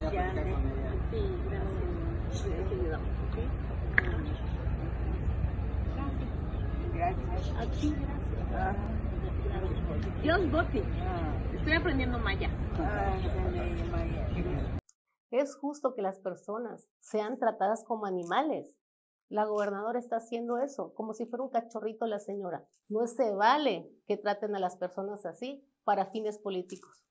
Ya, sí, gracias. Te ayudamos, ¿ok? Gracias. A ti, gracias. Ah, Dios Boti. Estoy aprendiendo maya. Es justo que las personas sean tratadas como animales. La gobernadora está haciendo eso, como si fuera un cachorrito la señora. No se vale que traten a las personas así para fines políticos.